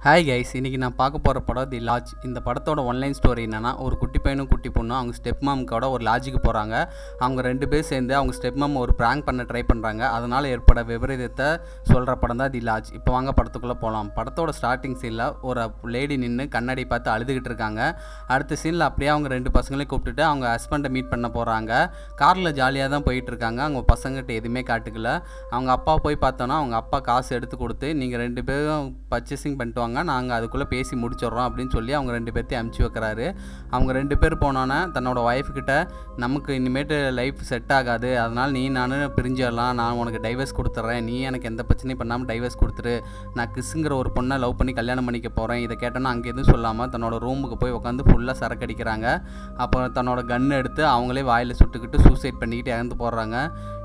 Hi guys, இன்றைக்கி நான் பார்க்க போகிற படம் தி லாட்ஜ். இந்த படத்தோட ஒன்லைன் ஸ்டோரி என்னென்னா, ஒரு குட்டி பையனும் குட்டி பொண்ணும் அவங்க ஸ்டெப் மாமுக்கோட ஒரு லாட்ஜுக்கு போகிறாங்க. அவங்க 2 பேர் சேர்ந்து அவங்க ஸ்டெப் மாம் ஒரு ப்ராங்க் பண்ண ட்ரை பண்ணுறாங்க. அதனால் ஏற்பட விபரீதத்தை சொல்கிற படம் தான் தி லாட்ஜ். இப்போ வாங்க படத்துக்குள்ளே போகலாம். படத்தோட ஸ்டார்டிங் சீனில் ஒரு லேடி நின்று கண்ணாடி பார்த்து அழுதுகிட்டு இருக்காங்க. அடுத்த சீனில் அப்படியே அவங்க 2 பசங்களையும் கூப்பிட்டுட்டு அவங்க ஹஸ்பண்டை மீட் பண்ண போகிறாங்க. காரில் ஜாலியாக தான் போயிட்டுருக்காங்க. அவங்க பசங்கள்கிட்ட எதுவுமே காட்டுக்கல. அவங்க அப்பா போய் பார்த்தோன்னா அவங்க அப்பா காசு எடுத்து கொடுத்து, நீங்கள் 2 பேரும் பர்ச்சேசிங் பண்ணிட்டு வாங்க, நாங்கள் அதுக்குள்ளே பேசி முடிச்சிடுறோம் அப்படின்னு சொல்லி அவங்க 2 பேர்த்தையும் அனுப்பிச்சி வைக்கிறாரு. அவங்க 2 பேர் போனோன்னே தன்னோட ஒய்ஃப்கிட்ட, நமக்கு இனிமேட்டு லைஃப் செட் ஆகாது, அதனால் நானும் பிரிஞ்சிடலாம், நான் உனக்கு டைவர்ஸ் கொடுத்துட்றேன், நீ எனக்கு எந்த பிரச்சனையும் பண்ணாமல் டைவர்ஸ் கொடுத்துரு, நான் கிறிஸுங்கிற ஒரு பொண்ணை லவ் பண்ணி கல்யாணம் பண்ணிக்க போகிறேன். இதை கேட்டோன்னா அங்கே எதுவும் சொல்லாமல் தன்னோட ரூமுக்கு போய் உட்காந்து ஃபுல்லாக சரக்கு அடிக்கிறாங்க. அப்புறம் தன்னோட கன்று எடுத்து அவங்களே வாயில் சுட்டுக்கிட்டு சூசைட் பண்ணிக்கிட்டு இறந்து போடுறாங்க.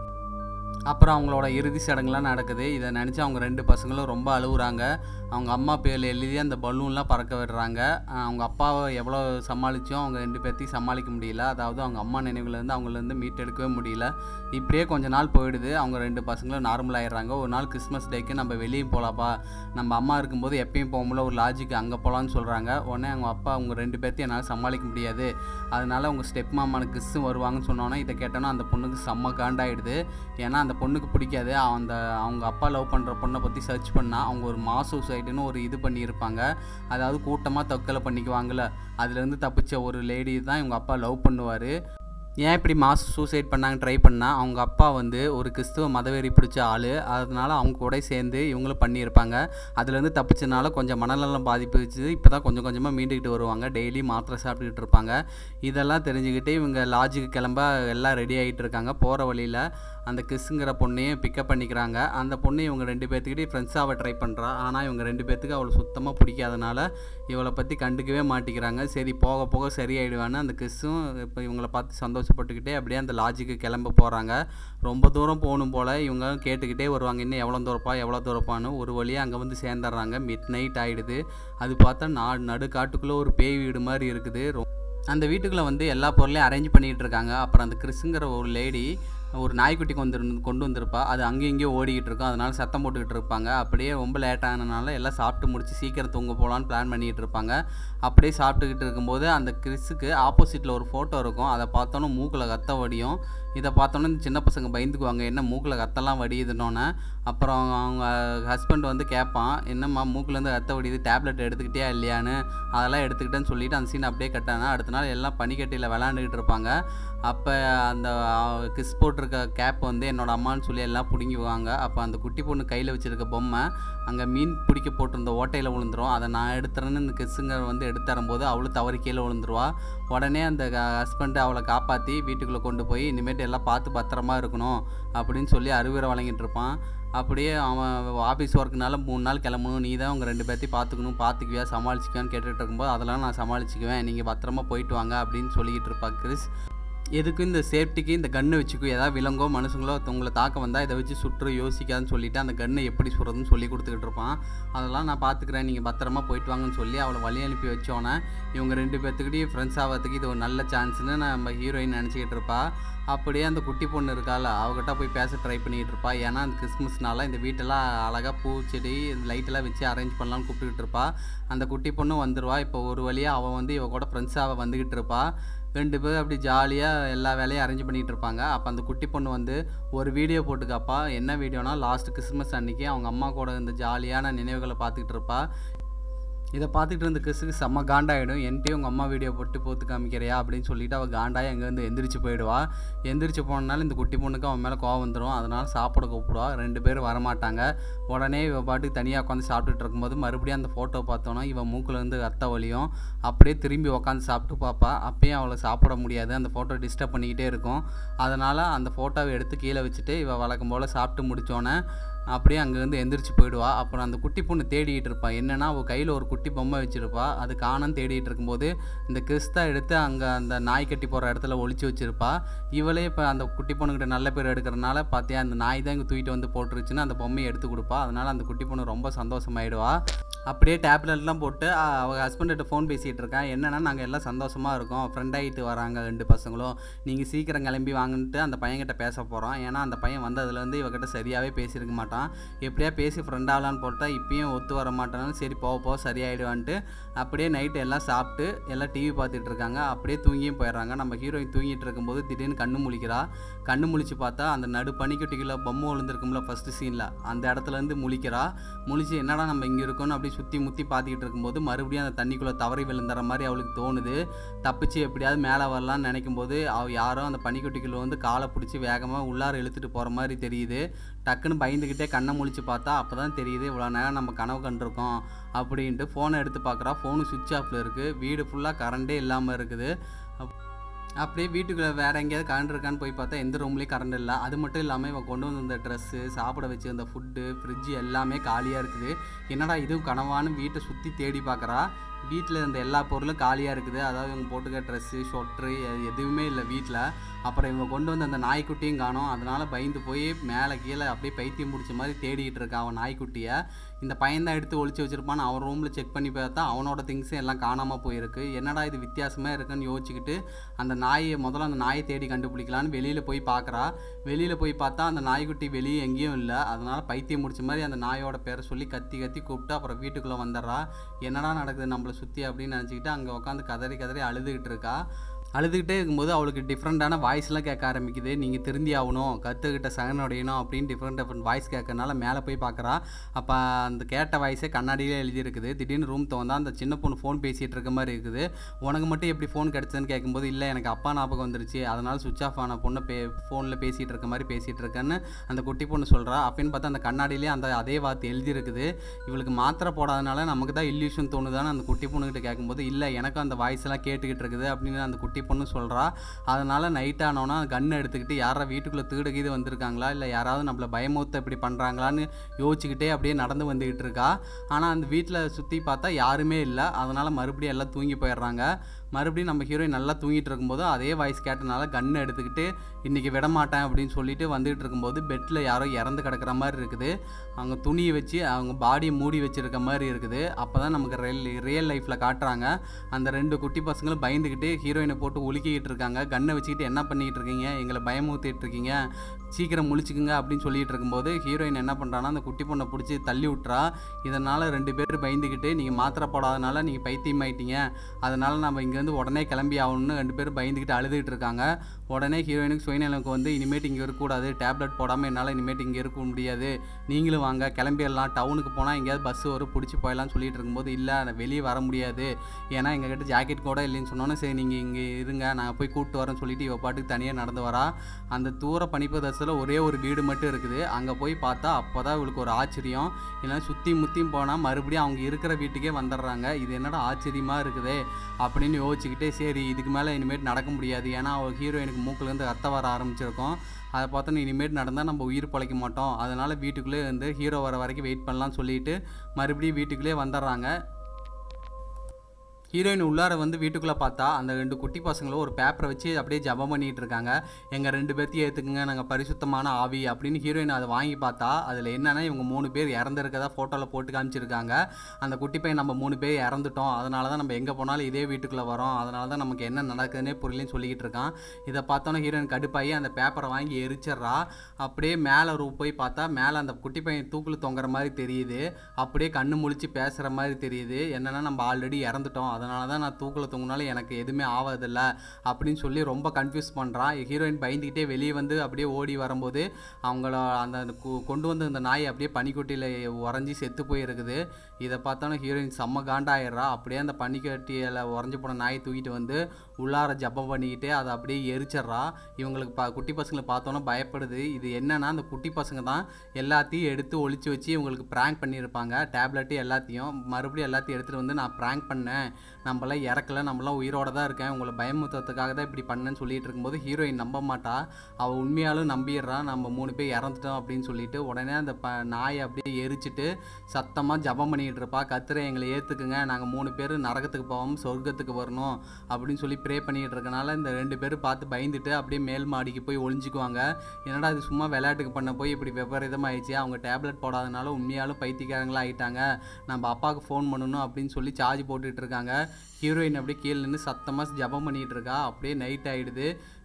அப்புறம் அவங்களோட இறுதி சடங்குலாம் நடக்குது. இதை நினச்சி அவங்க 2 பசங்களும் ரொம்ப அழுகுறாங்க. அவங்க அம்மா பேரில் எழுதி அந்த பலூன்லாம் பறக்க விடுறாங்க. அவங்க அப்பாவை எவ்வளோ சமாளித்தோம் அவங்க 2 பேர்த்தையும் சமாளிக்க முடியல. அதாவது அவங்க அம்மா நினைவுலேருந்து அவங்களேருந்து மீட்டெடுக்கவே முடியல. இப்படியே கொஞ்ச நாள் போயிடுது. அவங்க 2 பசங்களும் நார்மல் ஆகிடுறாங்க. ஒரு நாள் கிறிஸ்மஸ் டேக்கு நம்ம வெளியே போகலாப்பா, நம்ம அம்மா இருக்கும்போது எப்பயும் போகும்போது ஒரு லாட்ஜுக்கு அங்கே போகலான்னு சொல்கிறாங்க. உடனே அவங்க அப்பா அவங்க 2 பேர்த்தையும் என்னால் சமாளிக்க முடியாது, அதனால் அவங்க ஸ்டெப் மாமான கிறிஸும் வருவாங்கன்னு சொன்னோன்னே இதை கேட்டோன்னா அந்த பொண்ணுக்கு செம்ம காண்டாயிடுது. ஏன்னா அந்த பொண்ணுக்கு பிடிக்காது. அவங்க அப்பா லவ் பண்ணுற பொண்ணை பற்றி சர்ச் பண்ணால் அவங்க ஒரு மாஸ் சூசைடுன்னு ஒரு இது பண்ணியிருப்பாங்க. அதாவது கூட்டமாக தற்கொலை பண்ணிக்குவாங்கள்ல, அதுலேருந்து தப்பிச்ச ஒரு லேடி தான் இவங்க அப்பா லவ் பண்ணுவார். ஏன் இப்படி மாஸ் சூசைட் பண்ணாங்க ட்ரை பண்ணால், அவங்க அப்பா ஒரு கிறிஸ்துவ மதவெறி பிடிச்ச ஆள், அதனால் அவங்க கூட சேர்ந்து இவங்களும் பண்ணியிருப்பாங்க. அதுலேருந்து தப்பிச்சனால கொஞ்சம் மனநலம் பாதிப்பு வச்சு இப்போ தான் கொஞ்சம் கொஞ்சமாக மீண்டுக்கிட்டு வருவாங்க. டெய்லி மாத்திரை சாப்பிட்டுக்கிட்டு இருப்பாங்க. இதெல்லாம் தெரிஞ்சுக்கிட்டு இவங்க லாட்ஜுக்கு கிளம்ப எல்லாம் ரெடி ஆகிட்டு இருக்காங்க. போகிற வழியில் அந்த கிறிஸுங்கிற பொண்ணையும் பிக்கப் பண்ணிக்கிறாங்க. அந்த பொண்ணு இவங்க 2 பேர்த்துக்கிட்டே ஃப்ரெண்ட்ஸாக ட்ரை பண்ணுறா. ஆனால் இவங்க 2 பேர்த்துக்கு அவளை சுத்தமாக பிடிக்காதனால இவளை பற்றி கண்டுக்கவே மாட்டிக்கிறாங்க. சரி போக போக சரியாயிடுவான்னு அந்த கிறிஸும் இப்போ இவங்களை பார்த்து சந்தோஷப்பட்டுக்கிட்டே அப்படியே அந்த லாட்ஜுக்கு கிளம்ப போகிறாங்க. ரொம்ப தூரம் போகணும் போல் இவங்க கேட்டுக்கிட்டே வருவாங்க, இன்னும் எவ்வளோ தூரப்பான்னு. ஒரு வழியாக அங்கே சேர்ந்துடுறாங்க. மிட் நைட் ஆகிடுது. அது பார்த்தா நடு காட்டுக்குள்ளே ஒரு பேய் வீடு மாதிரி இருக்குது. அந்த வீட்டுக்குள்ளே எல்லா பொருளையும் அரேஞ்ச் பண்ணிகிட்டு இருக்காங்க. அப்புறம் அந்த கிறிஸுங்கிற ஒரு லேடி ஒரு நாய்க்குட்டி கொண்டு வந்திருப்பா. அது அங்கேயும் இங்கேயும் ஓடிக்கிட்டு இருக்கும். அதனால் சத்தம் போட்டுக்கிட்டு இருப்பாங்க. அப்படியே ரொம்ப லேட்டானதுனால எல்லாம் சாப்பிட்டு முடிச்சு சீக்கிரம் தூங்க போகலான்னு பிளான் பண்ணிகிட்டு இருப்பாங்க. அப்படியே சாப்பிட்டுக்கிட்டு இருக்கும்போது அந்த கிறிஸுக்கு ஆப்போசிட்டில் ஒரு ஃபோட்டோ இருக்கும். அதை பார்த்தோன்னே மூக்கில் ரத்த வடியும். இதை பார்த்தோன்னே இந்த சின்ன பசங்க பயந்துக்குவாங்க, என்ன மூக்கில் ரத்தம்லாம் வடியுதுன்னொன்னே. அப்புறம் அவங்க ஹஸ்பண்ட் கேட்பான், என்னம்மா மூக்கிலேருந்து ரத்த வடியுது, டேப்லெட் எடுத்துக்கிட்டே இல்லையான்னு. அதெல்லாம் எடுத்துக்கிட்டேன்னு சொல்லிவிட்டு அந்த சீன் அப்படியே கட்டானா. அடுத்த நாள் எல்லாம் பனிக்கட்டியில் விளாண்டுக்கிட்டு இருப்பாங்க. அப்போ அந்த கிஸ் போட்டிருக்க கேப் என்னோடய அம்மான்னு சொல்லி எல்லாம் பிடுங்குவாங்க. அப்போ அந்த குட்டி பொண்ணு கையில் வச்சுருக்க பொம்மை அங்கே மீன் பிடிக்க போட்டிருந்த ஓட்டையில் விழுந்துரும். அதை நான் எடுத்துறேன்னு இந்த கிஸ்ஸுங்க எடுத்துரும்போது அவளும் தவறி கீழே விழுந்துருவா. உடனே அந்த ஹஸ்பண்டு அவளை காப்பாற்றி வீட்டுக்குள்ளே கொண்டு போய் இனிமேட்டு எல்லாம் பார்த்து பத்திரமா இருக்கணும் அப்படின்னு சொல்லி அறிவுரை வழங்கிட்டு இருப்பான். அப்படியே அவன் ஆஃபீஸ் ஒர்க்குனால 3 நாள் கிளம்பணும், நீ தான் உங்கள் 2 பேர்த்தையும் பார்த்துக்குவியா, சமாளிச்சிக்குவான்னு கேட்டுகிட்டு இருக்கும்போது, அதெல்லாம் நான் சமாளிச்சிக்குவேன், நீங்கள் பத்திரமா போயிட்டு வாங்க அப்படின்னு சொல்லிக்கிட்டு இருப்பா கிறிஸ். எதுக்கும் இந்த சேஃப்டிக்கு இந்த கன்று வச்சுக்கும், ஏதாவது விலங்கோ மனுஷங்களோ உங்களை தாக்க வந்தால் இதை வச்சு சுற்று யோசிக்காதுன்னு சொல்லிவிட்டு அந்த கன்று எப்படி சுடுறதுன்னு சொல்லி கொடுத்துக்கிட்டு இருப்பான். அதெல்லாம் நான் பார்த்துக்கிறேன், நீங்கள் பத்திரமா போயிட்டு வாங்கன்னு சொல்லி அவளை வழி அனுப்பி வச்சோன்னே இவங்க 2 பேர்த்துக்கிட்டே ஃப்ரெண்ட்ஸ் ஆகிறதுக்கு இது ஒரு நல்ல சான்ஸ்னு நம்ம ஹீரோயின் நினச்சிக்கிட்டு இருப்பா. அப்படியே அந்த குட்டி பொண்ணு இருக்கால, அவகிட்ட போய் பேச ட்ரை பண்ணிக்கிட்டு இருப்பா. ஏன்னா அந்த கிறிஸ்மஸ்னால இந்த வீட்டெல்லாம் அழகாக பூச்செடி லைட்டெல்லாம் வச்சு அரேஞ்ச் பண்ணலான்னு கூப்பிட்டுக்கிட்டு இருப்பா. அந்த குட்டி பொண்ணு வந்துடுவா. இப்போ ஒரு வழியாக அவள் இவ கூட ஃப்ரெண்ட்ஸாக வந்துக்கிட்டு இருப்பா. 2 பேர் அப்படி ஜாலியாக எல்லா வேலையும் அரேஞ்ச் பண்ணிகிட்டு இருப்பாங்க. அப்போ அந்த குட்டி பொண்ணு ஒரு வீடியோ போட்டுக்காப்பா. என்ன வீடியோனா, லாஸ்ட் கிறிஸ்மஸ் அன்றைக்கி அவங்க அம்மா கூட இந்த ஜாலியான நினைவுகளை பார்த்துக்கிட்டு இருப்பா. இதை பார்த்துக்கிட்டு இருந்த கிறிஸுக்கு செம்ம காண்டாயிடும். என்கிட்டயும் உங்கள் அம்மா வீடியோ போட்டு காமிக்கிறியா அப்படின்னு சொல்லிவிட்டு அவள் காண்டாய் அங்கேருந்து எந்திரிச்சு போயிடுவா. எந்திரிச்சு போனனால இந்த குட்டி பொண்ணுக்கு அவன் மேலே கோவம் வந்துடும். அதனால் சாப்பிட கூப்பிடுவா. 2 பேரும் வரமாட்டாங்க. உடனே இவள் பாட்டுக்கு தனியாக உட்காந்து சாப்பிட்டுட்டு இருக்கும்போது மறுபடியும் அந்த ஃபோட்டோ பார்த்தோன்னா இவன் மூக்கிலேருந்து ரத்த வலியும். அப்படியே திரும்பி உட்காந்து சாப்பிட்டு பார்ப்பா. அப்பயும் அவளை சாப்பிட முடியாது, அந்த ஃபோட்டோ டிஸ்டர்ப் பண்ணிக்கிட்டே இருக்கும். அதனால் அந்த ஃபோட்டோவை எடுத்து கீழே வச்சுட்டு இவள் வழக்கம் போல் சாப்பிட்டு முடித்தோன்னே அப்படியே அங்கேருந்து எந்திரிச்சு போயிடுவா. அப்புறம் அந்த குட்டி பொண்ணு தேடிகிட்டு இருப்பாள். என்னென்னா அவள் கையில் ஒரு குட்டி பொம்மை வச்சுருப்பா. அது காணன்னு தேடிகிட்டு இருக்கும்போது இந்த கிறிஸ்தா எடுத்து அங்கே அந்த நாய் கட்டி போகிற இடத்துல ஒளிச்சு வச்சுருப்பா. இவளே இப்போ அந்த குட்டி பொண்ணுக்கிட்ட நல்ல பேர் எடுக்கிறனால பார்த்தியா அந்த நாய் தான் இங்கே தூக்கிட்டு போட்டுருச்சுன்னு அந்த பொம்மையை எடுத்து கொடுப்பா. அதனால் அந்த குட்டி பொண்ணு ரொம்ப சந்தோஷமாயிடுவா. அப்படியே டேப்லெட்லாம் போட்டு அவள் ஹஸ்பண்ட்கிட்ட ஃபோன் பேசிகிட்டு இருக்கேன். என்னென்னா, நாங்கள் எல்லாம் சந்தோஷமாக இருக்கோம், ஃப்ரெண்ட் ஆகிட்டு வராங்க 2 பசங்களும், நீங்கள் சீக்கிரம் கிளம்பி வாங்கிட்டு அந்த பையன்கிட்ட பேச போகிறோம். ஏன்னா அந்த பையன் வந்ததுலேருந்து இவகிட்ட சரியாகவே பேசியிருக்க மாட்டான். பார்க்குறான். எப்படியா பேசி ஃப்ரெண்ட் ஆகலான்னு போட்டால் இப்பயும் ஒத்து வர மாட்டானு. சரி போக போக சரியாயிடுவான்ட்டு அப்படியே நைட்டு எல்லாம் சாப்பிட்டு எல்லாம் டிவி பார்த்துட்டு இருக்காங்க. அப்படியே தூங்கியும் போயிடுறாங்க. நம்ம ஹீரோயின் தூங்கிட்டு இருக்கும்போது திடீர்னு கண்ணு முழிக்கிறா. கண்ணு முழிச்சு பார்த்தா அந்த நடு பனிக்கட்டிக்குள்ள பொம்மை விழுந்திருக்கும்ல ஃபஸ்ட்டு சீனில், அந்த இடத்துலேருந்து முழிக்கிறா. முழிச்சு என்னடா நம்ம இங்கே இருக்கோன்னு அப்படி சுற்றி முற்றி பார்த்துக்கிட்டு இருக்கும்போது மறுபடியும் அந்த தண்ணிக்குள்ளே தவறி விழுந்துற மாதிரி அவளுக்கு தோணுது. தப்பிச்சு எப்படியாவது மேலே வரலான்னு நினைக்கும் போது யாரோ அந்த பனிக்கட்டிக்குள்ளே வந்து காலை பிடிச்சி வேகமாக உள்ளார இழுத்துட்டு போகிற மாதிரி தெரியுது. டக்குன்னு பயந்துக்கிட்டே கண்ணை முழிச்சு பார்த்தா அப்போ தான் தெரியுது இவ்வளோ நேரம் நம்ம கனவு கண்டிருக்கோம் அப்படின்ட்டு. ஃபோனை எடுத்து பார்க்குறா. ஃபோனு சுவிட்ச் ஆஃபில் இருக்குது. வீடு ஃபுல்லாக கரண்டே இல்லாமல் இருக்குது. அப்படியே வீட்டுக்குள்ளே வேறு எங்கேயாவது கரண்ட் இருக்கான்னு போய் பார்த்தா எந்த ரூம்லேயும் கரண்ட் இல்லை. அது மட்டும் இல்லாமல் இவன் கொண்டு வந்த ட்ரெஸ்ஸு, சாப்பிட வச்சு அந்த ஃபுட்டு, ஃப்ரிட்ஜு எல்லாமே காலியாக இருக்குது. என்னடா இதுவும் கனவான்னு வீட்டை சுற்றி தேடி பார்க்குறா. வீட்டில் இருந்த எல்லா பொருளும் காலியாக இருக்குது. அதாவது இவங்க போட்டுக்க ட்ரெஸ்ஸு, ஷொட்ரு எதுவுமே இல்லை வீட்டில். அப்புறம் இவங்க கொண்டு வந்து அந்த நாய்க்குட்டியும் காணோம். அதனால் பயந்து போய் மேலே கீழே அப்படியே பைத்தியம் பிடிச்ச மாதிரி தேடிக்கிட்டு இருக்கான் அவன் நாய்க்குட்டியை. இந்த பையன் தான் எடுத்து ஒழிச்சு வச்சுருப்பான்னு அவன் ரூமில் செக் பண்ணி பார்த்தா அவனோட திங்ஸும் எல்லாம் காணாமல் போயிருக்கு. என்னடா இது வித்தியாசமாக இருக்குன்னு யோசிச்சுக்கிட்டு அந்த நாயை தேடி கண்டுபிடிக்கலான்னு வெளியில் போய் பார்க்குறா. வெளியில் போய் பார்த்தா அந்த நாய்க்குட்டி வெளியே எங்கேயும் இல்லை. அதனால் பைத்தியம் முடிச்ச மாதிரி அந்த நாயோட பேரை சொல்லி கத்தி கத்தி கூப்பிட்டு அப்புறம் வீட்டுக்குள்ளே வந்துடுறா. என்னடா நடக்குது நம்மளை சுற்றி அப்படின்னு நினச்சிக்கிட்டு அங்கே உட்காந்து கதறி கதறி அழுதுகிட்டு இருக்கா. அழுதுகிட்டே இருக்கும்போது அவளுக்கு டிஃப்ரெண்ட்டான வாய்ஸ்லாம் கேட்க ஆரம்பிக்குது. நீங்கள் திருந்தி ஆகணும், கற்றுக்கிட்ட சகனுடையணும் அப்படின்னு டிஃப்ரெண்ட் வாய்ஸ் கேட்கறனால மேலே போய் பார்க்குறா. அப்போ அந்த கேட்ட வாய்ஸே கண்ணாடியிலே எழுதியிருக்குது. திடீர்னு ரூம் தோந்தா அந்த சின்ன பொண்ணு ஃபோன் பேசிகிட்டு இருக்க மாதிரி இருக்குது. உனக்கு மட்டும் எப்படி ஃபோன் கிடச்சதுன்னு கேட்கும்போது இல்லை எனக்கு அப்பா ஞாபகம் வந்துருச்சு, அதனால் சுவிட்ச் ஆஃப் ஆன பொண்ணை ஃபோனில் பேசிகிட்டு இருக்க மாதிரி பேசிகிட்டு இருக்கேன்னு அந்த குட்டி பொண்ணு சொல்கிறா. அப்படின்னு பார்த்தா அந்த கண்ணாடியிலே அதே வார்த்தை எழுதியிருக்குது. இவளுக்கு மாத்திரை போடாதனால நமக்கு தான் இல்யூஷன் தோணுதான்னு அந்த குட்டி பொண்ணுக்கிட்ட கேட்கும்போது இல்லை எனக்கும் அந்த வாய்ஸ் எல்லாம் கேட்டுக்கிட்டு இருக்குது அப்படின்னு அந்த குட்டி பொண்ணு சொல்கிறா. அதனால் நைட் ஆனோன்னா கன் எடுத்துக்கிட்டு யாரா வீட்டுக்குள்ளே திருடகீது வந்திருக்காங்களா இல்லை யாராவது நம்மளை பயமுறுத்த இப்படி பண்ணுறாங்களான்னு யோசிச்சுக்கிட்டே அப்படியே நடந்து வந்துக்கிட்டு இருக்கா. ஆனால் அந்த வீட்டில் சுற்றி பார்த்தா யாருமே இல்லை. அதனால் மறுபடியும் எல்லாம் தூங்கி போயிடுறாங்க. மறுபடியும் நம்ம ஹீரோயின் நல்லா தூங்கிட்டு இருக்கும்போது அதே வாய்ஸ் கேட்டனால கன்னை எடுத்துக்கிட்டு இன்றைக்கி விடமாட்டேன் அப்படின்னு சொல்லிட்டு வந்துகிட்டு இருக்கும்போது பெட்டில் யாரோ இறந்து கிடக்கிற மாதிரி இருக்குது. அவங்க துணியை வச்சு அவங்க பாடியை மூடி வச்சுருக்க மாதிரி இருக்குது. அப்போ தான் நமக்கு ரியல் லைஃப்பில் காட்டுறாங்க. அந்த 2 குட்டி பசங்களும் பயந்துக்கிட்டு ஹீரோயினை போட்டு உலுக்கிக்கிட்டு இருக்காங்க. கன்னை வச்சுக்கிட்டு என்ன பண்ணிக்கிட்டு இருக்கீங்க, எங்களை பயமுறுத்திட்டு இருக்கீங்க, சீக்கிரம் முழிச்சுக்குங்க அப்படின்னு சொல்லிகிட்டு இருக்கும்போது ஹீரோயின் என்ன பண்ணுறான்னா அந்த குட்டி பொண்ணை பிடிச்சி தள்ளி விட்றா. இதனால் 2 பேர் பயந்துக்கிட்டு நீங்கள் மாத்திரை போடாதனால நீங்கள் பைத்தியம் ஆயிட்டீங்க, அதனால் நம்ம இங்கேருந்து உடனே கிளம்பி ஆகணும்னு 2 பேரும் பயந்துக்கிட்டு அழுதுகிட்டு இருக்காங்க. உடனே ஹீரோயினுக்கு சுயநலனுக்கு வந்து இனிமேட்டு இங்கே இருக்கக்கூடாது, டேப்லெட் போடாமல் என்னால் இனிமேட்டு இங்கே இருக்க முடியாது, நீங்களும் வாங்க கிளம்பிடலாம், டவுனுக்கு போனால் எங்கேயாவது பஸ் வரும் பிடிச்சி போயிடலாம்னு சொல்லிட்டு இருக்கும்போது இல்லை வெளியே வர முடியாது ஏன்னா எங்ககிட்ட ஜாக்கெட் கூட இல்லைன்னு சொன்னோன்னே சரி நீங்கள் இங்கே இருங்க நாங்கள் போய் கூப்பிட்டு வரேன்னு சொல்லிட்டு இவ பாட்டுக்கு தனியாக நடந்து வரா. அந்த தூர பனிப்பிரதேசத்தில் ஒரே ஒரு வீடு மட்டும் இருக்குது. அங்கே போய் பார்த்தா அப்போ தான் இவளுக்கு ஒரு ஆச்சரியம். இல்லைன்னா சுற்றி முற்றியும் போனால் மறுபடியும் அவங்க இருக்கிற வீட்டுக்கே வந்துடுறாங்க. இது என்னடா ஆச்சரியமாக இருக்குது அப்படின்னு யோசிச்சுக்கிட்டே சரி இதுக்கு மேலே இனிமேட்டு நடக்க முடியாது ஏன்னா அவள் ஹீரோயினுக்கு மூக்குலேருந்து ரத்தம் வர ஆரம்பிச்சிருக்கோம். அதை பார்த்தோன்னா இனிமேட்டு நடந்தால் நம்ம உயிர் பழைக்க மாட்டோம், அதனால் வீட்டுக்குள்ளே வந்து ஹீரோ வர வரைக்கும் வெயிட் பண்ணலான்னு சொல்லிட்டு மறுபடியும் வீட்டுக்குள்ளே வந்துடுறாங்க. ஹீரோயின் உள்ளார வந்து வீட்டுக்குள்ளே பார்த்தா அந்த 2 குட்டி பசங்களும் ஒரு பேப்பரை வச்சு அப்படியே ஜபம் பண்ணிகிட்டு இருக்காங்க. எங்கள் 2 பேர்த்தையும் ஏற்றுக்குங்க, நாங்கள் பரிசுத்தமான ஆவி அப்படின்னு. ஹீரோயின் அதை வாங்கி பார்த்தா அதில் என்னென்னா இவங்க 3 பேர் இறந்துருக்கதா ஃபோட்டோவில் போட்டு காமிச்சிருக்காங்க. அந்த குட்டி பையன் நம்ம 3 பேர் இறந்துட்டோம், அதனால தான் நம்ம எங்கே போனாலும் இதே வீட்டுக்குள்ளே வரோம், அதனால தான் நமக்கு என்ன நடக்குதுன்னே புரியலன்னு சொல்லிக்கிட்டு இருக்கான். இதை பார்த்தோன்னா ஹீரோயின் கடுப்பாகி அந்த பேப்பரை வாங்கி எரிச்சிட்றா. அப்படியே மேலே போய் பார்த்தா மேலே அந்த குட்டி பையன் தூக்கில் தொங்குற மாதிரி தெரியுது. அப்படியே கண்ணு முழிச்சு பேசுகிற மாதிரி தெரியுது. என்னென்னா நம்ம ஆல்ரெடி இறந்துட்டோம், அதனால தான் நான் தூக்கில் தூங்கினாலும் எனக்கு எதுவுமே ஆவதில்லை அப்படின்னு சொல்லி ரொம்ப கன்ஃபியூஸ் பண்ணுறான். ஹீரோயின் பயந்துக்கிட்டே வெளியே வந்து அப்படியே ஓடி வரும்போது அவங்கள அந்த கொண்டு வந்து அந்த நாய் அப்படியே பனிக்கொட்டியில் உறைஞ்சி செத்து போயிருக்குது. இதை பார்த்தோன்னா ஹீரோயின் செம்ம காண்டாயிடுறா. அப்படியே அந்த பனிக்கட்டியில் உறைஞ்சி போன நாயை தூக்கிட்டு வந்து உள்ளார ஜப்பம் பண்ணிக்கிட்டு அதை அப்படியே எரிச்சிட்றா. இவங்களுக்கு குட்டி பசங்களை பார்த்தோன்னா பயப்படுது. இது என்னன்னா அந்த குட்டி பசங்க தான் எல்லாத்தையும் எடுத்து ஒழிச்சு வச்சு இவங்களுக்கு ப்ராங்க் பண்ணியிருப்பாங்க. டேப்லெட்டு எல்லாத்தையும் மறுபடியும் எல்லாத்தையும் எடுத்துகிட்டு வந்து நான் ப்ராங்க் பண்ணேன், நம்மளாம் இறக்கலை, நம்மளாம் உயிரோட தான் இருக்கேன், உங்களை பயமுறுத்துறதுக்காக தான் இப்படி பண்ணேன்னு சொல்லிட்டு இருக்கும்போது ஹீரோயின் நம்ப மாட்டா. அவள் உண்மையாலும் நம்பிடுறான், நம்ம 3 பேர் இறந்துட்டோம் அப்படின்னு சொல்லிட்டு. உடனே அந்த நாயை அப்படியே எரிச்சிட்டு சத்தமாக ஜபம் பண்ணிக்கிட்டு இருப்பா. கத்துற எங்களை ஏற்றுக்குங்க, நாங்கள் 3 பேர் நரகத்துக்கு போகாமல் சொர்க்கத்துக்கு வரணும் அப்படின்னு சொல்லி ப்ரே பண்ணிக்கிட்டு இருக்கனால இந்த 2 பேரும் பார்த்து பயந்துட்டு அப்படியே மேல் மாடிக்கு போய் ஒளிஞ்சிக்குவாங்க. என்னடா இது சும்மா விளையாட்டுக்கு பண்ண போய் இப்படி விபரீதமாகிடுச்சு, அவங்க டேப்லெட் போடாதனால உண்மையாலும் பைத்தியக்காரங்களாக ஆகிட்டாங்க, நம்ம அப்பாவுக்கு ஃபோன் பண்ணணும் அப்படின்னு சொல்லி சார்ஜ் போட்டுட்டு இருக்காங்க. ஹீரோயின் அப்படியே கீழே நின்று சத்தமாக ஜபம் பண்ணிகிட்டு இருக்கா. அப்படியே நைட் ஆகிடுது.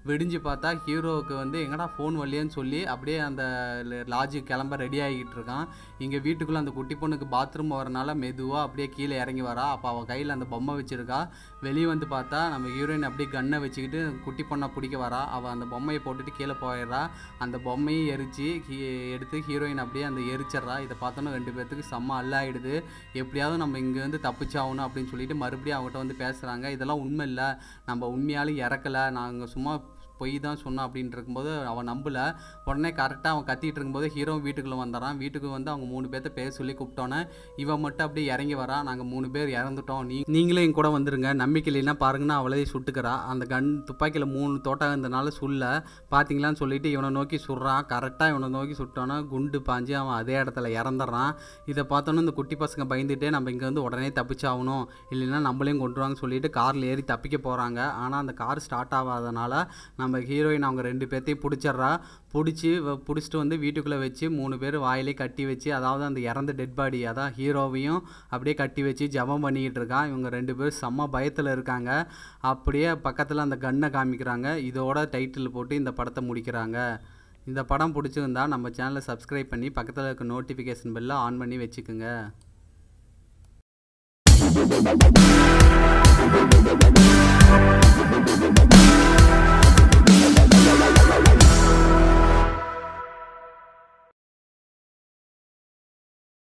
விடிஞ்சு பார்த்தா ஹீரோவுக்கு வந்து எங்கடா ஃபோன் வரலையேன்னு சொல்லி அப்படியே அந்த லாட்ஜுக்கு கிளம்ப ரெடி ஆகிட்டு இருக்கான். இங்கே வீட்டுக்குள்ளே அந்த குட்டி பொண்ணுக்கு பாத்ரூம் வரனால மெதுவாக அப்படியே கீழே இறங்கி வரா. அப்போ அவள் கையில் அந்த பொம்மை வச்சுருக்கா. வெளியே வந்து பார்த்தா நம்ம ஹீரோயின் அப்படியே கன்னை வச்சுக்கிட்டு குட்டி பொண்ணை பிடிக்க வரா. அவள் அந்த பொம்மையை போட்டுட்டு கீழே போயிடுறா. அந்த பொம்மையை எரித்து எடுத்து ஹீரோயின் அப்படியே அந்த எரிச்சிட்றா. இதை பார்த்தோன்னா 2 பேர்த்துக்கு செம்ம அல்லாயிடுது. எப்படியாவது நம்ம இங்கேருந்து தப்பிச்சாகணும் அப்படின்னு சொல்லிட்டு மறுபடியும் அவங்ககிட்ட வந்து பேசுகிறாங்க. இதெல்லாம் உண்மை இல்லை, நம்ம உண்மையாலும் இறக்கலை, நாங்கள் சும்மா பொய் தான் சொன்னோம் அப்படின்னு இருக்கும்போது அவன் நம்பலை. உடனே கரெக்டாக அவன் கத்திட்டு இருக்கும்போது ஹீரோ வீட்டுக்குள்ளே வந்துடுறான். வீட்டுக்கு வந்து அவங்க 3 பேர்த்த பேர் சொல்லி கூப்பிட்டோன்னே இவன் மட்டும் அப்படியே இறங்கி வரான். நாங்கள் 3 பேர் இறந்துட்டோம், நீங்களே என் கூட வந்துருங்க, நம்பிக்கை இல்லைன்னா பாருங்கன்னா அவளே சுட்டுக்கிறா. அந்த துப்பாக்கியில் 3 தோட்டா இருந்தனால சுல்ல பார்த்தீங்களான்னு சொல்லிட்டு இவனை நோக்கி சுடுறான். கரெக்டாக இவனை நோக்கி சுட்டோன்னா குண்டு பாஞ்சு அவன் அதே இடத்துல இறந்துடுறான். இதை பார்த்தோன்னே இந்த குட்டி பசங்க பயந்துட்டே நம்ம இங்கே வந்து உடனே தப்பிச்சாகணும், இல்லைன்னா நம்மளையும் கொண்டுருவாங்கன்னு சொல்லிட்டு காரில் ஏறி தப்பிக்க போகிறாங்க. ஆனால் அந்த கார் ஸ்டார்ட் ஆகாதனால நம்ம ஹீரோயின் அவங்க 2 பேர்த்தையும் பிடிச்சிட்றா. பிடிச்சிட்டு வந்து வீட்டுக்குள்ளே வச்சு 3 பேர் வாயிலே கட்டி வச்சு, அதாவது அந்த இறந்த டெட் பாடி அதான் ஹீரோவையும் அப்படியே கட்டி வச்சு ஜபம் பண்ணிக்கிட்டு இருக்கான். இவங்க 2 பேரும் செம்ம பயத்தில் இருக்காங்க. அப்படியே பக்கத்தில் அந்த கன்னை காமிக்கிறாங்க. இதோட டைட்டில் போட்டு இந்த படத்தை முடிக்கிறாங்க. இந்த படம் பிடிச்சிருந்தா நம்ம சேனலை சப்ஸ்கிரைப் பண்ணி பக்கத்தில் இருக்க நோட்டிஃபிகேஷன் பெல்லை ஆன் பண்ணி வச்சுக்கோங்க.